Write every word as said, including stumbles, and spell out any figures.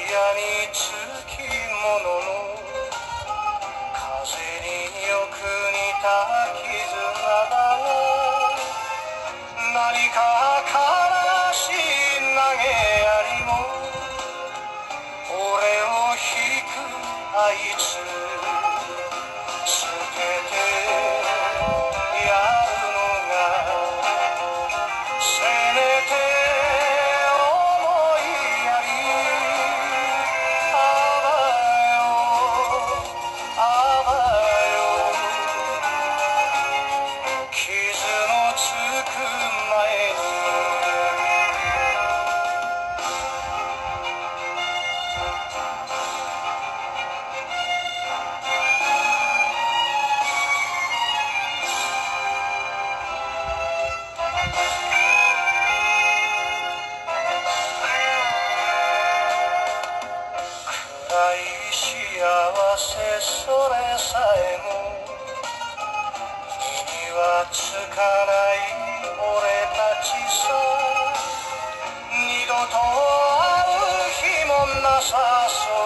につきものの風によく似た絆だが何か悲しい投げやりも俺を引くあいつ捨ててやるのがせめて思いやりあばよあばよ傷のつく前に暗い幸せそれさえも身にはつかない俺たちさ二度と会う日もなさそう